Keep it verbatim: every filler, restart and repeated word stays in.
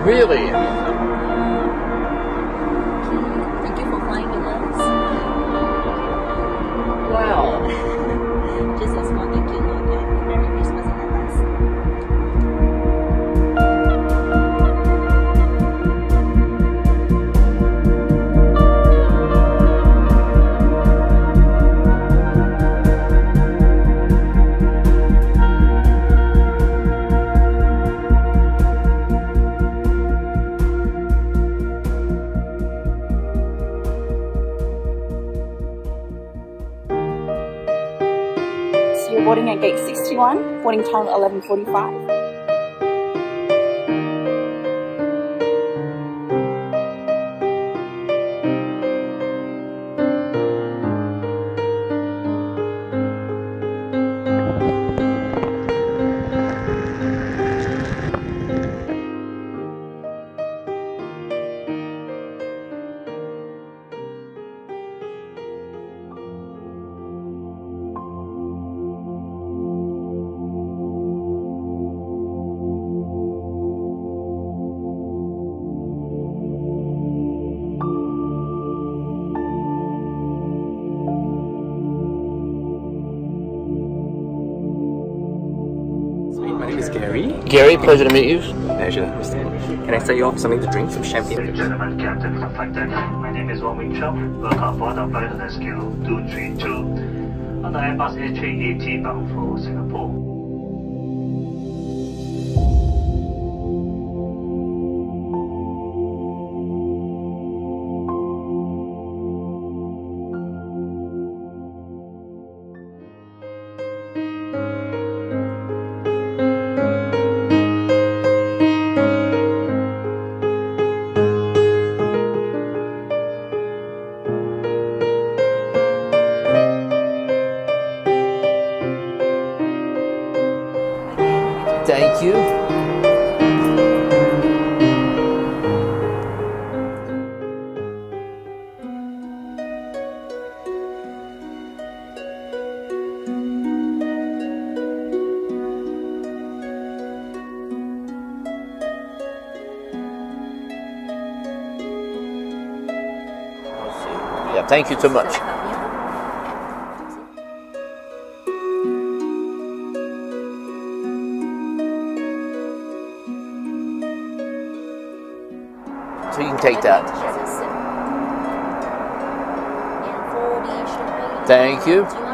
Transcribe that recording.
Really? Thank you for flying with us. Wow. Just a small thank you note and Merry Christmas in advance. You're boarding at gate sixty-one, boarding time eleven forty-five. My name is Gary. Gary, pleasure to meet you. Pleasure. Can I start you off with something to drink? Some champagne? Ladies and gentlemen, Captain of Flight Deck. My name is Wong Wing Chong. Welcome aboard our flight on S Q two three two on the Airbus A three eighty bound for Singapore. Thank you. Yeah, thank you so much. So you can take that. And for the champagne, Thank you. do you want